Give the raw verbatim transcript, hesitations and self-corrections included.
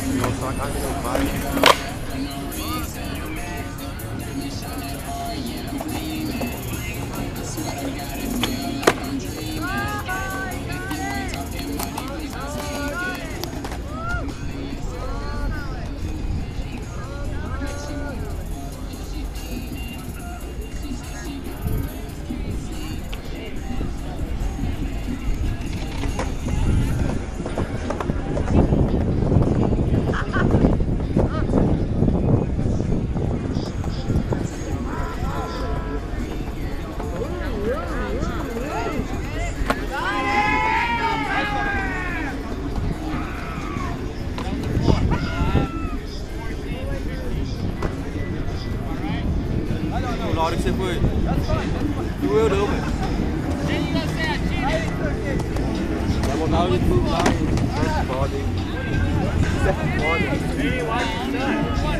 Não, só a casa do meu pai. Na hora que você foi, doeu não, velho. Vai botar o YouTube lá, isso é foda, hein? Isso é foda.